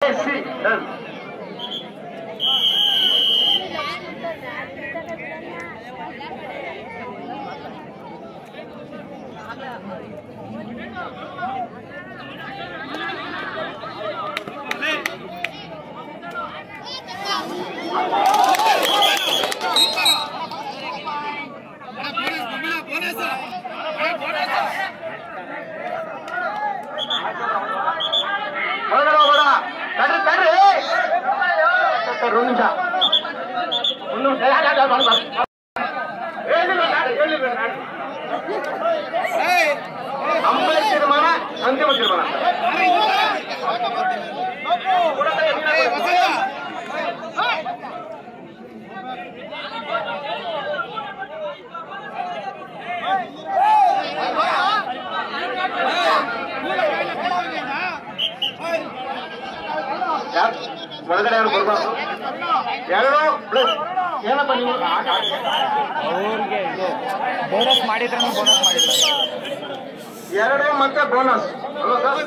C done. ಅಂಬೈರ್ ತೀರ್ಮಾನ ಅಂತಿಮ ತೀರ್ಮಾನ. ಒಳಗಡೆ ಯಾರು ಬರ್ಬಾರ್ದು. 2+. ಏನಪ್ಪ ನೀವು ಅವ್ರಿಗೆ ಬೋನಸ್ ಮಾಡಿದ್ರೆ ಬೋನಸ್ ಮಾಡಿದ್ದಾರೆ. 2 ಮತ್ತೆ ಬೋನಸ್ ಅಲ್ವಾ ಸರ್?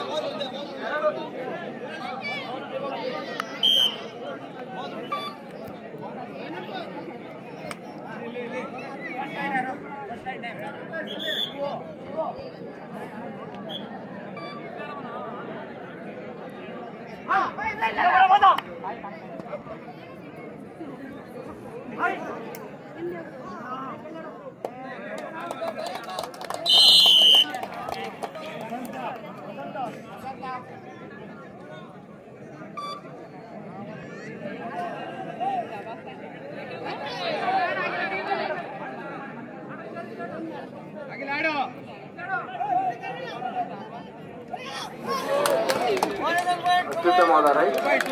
ಅತ್ಯುತ್ತಮವಾದ ರೈಟ್.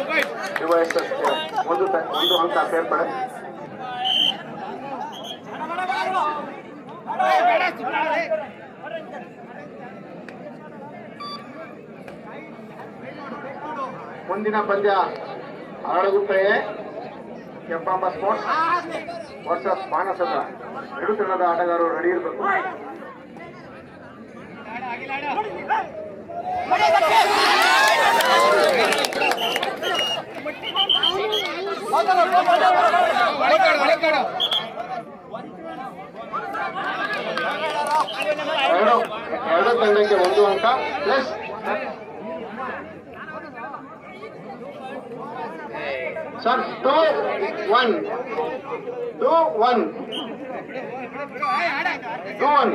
ಒಂದು ಅಂಕ ಸೇರ್ಪಡೆ. ಮುಂದಿನ ಪಂದ್ಯ ಅರಳಗುಪ್ಪೆಯೇ ಕೆಂಪಾಂಬ ಸ್ಪೋರ್ಟ್ಸ್ ವರ್ಸಸ್ ಮಾನಸದ. 2 ತಂಡದ ಆಟಗಾರರು ರೆಡಿ ಇರಬೇಕು. ಎರಡು ತಂಡಕ್ಕೆ 1 ಅಂಕ ಪ್ಲಸ್. ಸರ್ 2-1 2-1 2-1.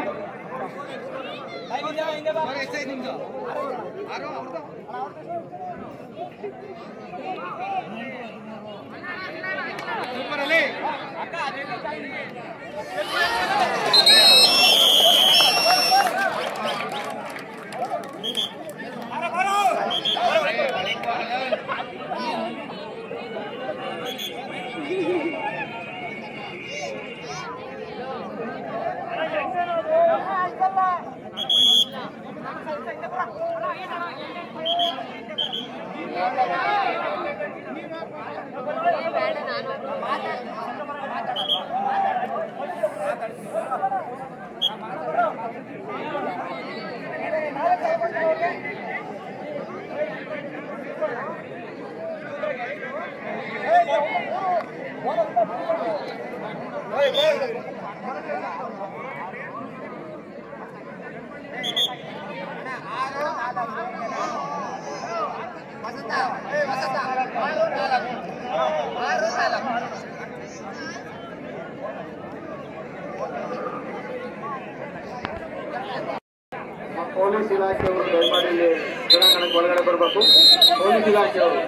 ಪೊಲೀಸ್ ಇಲಾಖೆಯವರು ದಯಮಾಡಿ ಇಲ್ಲಿ ಕ್ರೀಡಾಂಗಣಕ್ಕೆ ಒಳಗಡೆ ಬರಬೇಕು. ಪೊಲೀಸ್ ಇಲಾಖೆಯವರು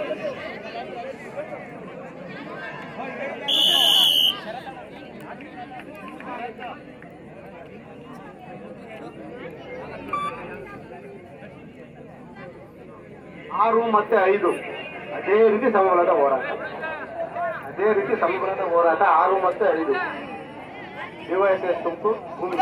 ಆರು ಮತ್ತೆ 5 ಅದೇ ರೀತಿ ಸಮಬಲದ ಹೋರಾಟ. 6 ಮತ್ತೆ 5 ಡಿವೈಎಸ್ಎಸ್ ತುಮಕೂರು ಭೂಮಿ.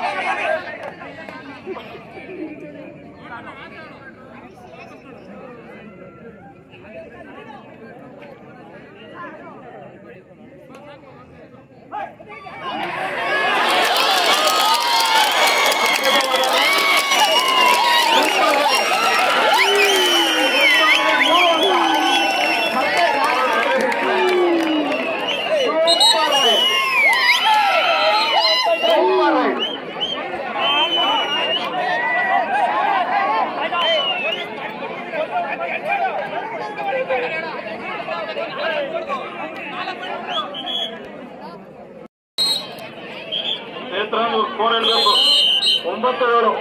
ಸ್ಕೋರ್ ಹೇಳಬೇಕು 9-7.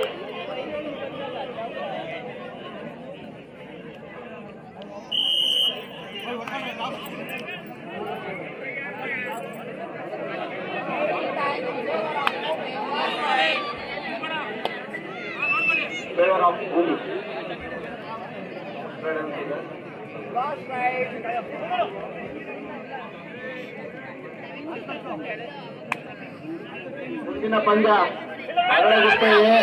ಫೇವರ್ ಆಫ್ ಭೂಮಿ. ಮುಂದಿನ ಪಂದ್ಯ ಅರಳಗುಪ್ಪೆ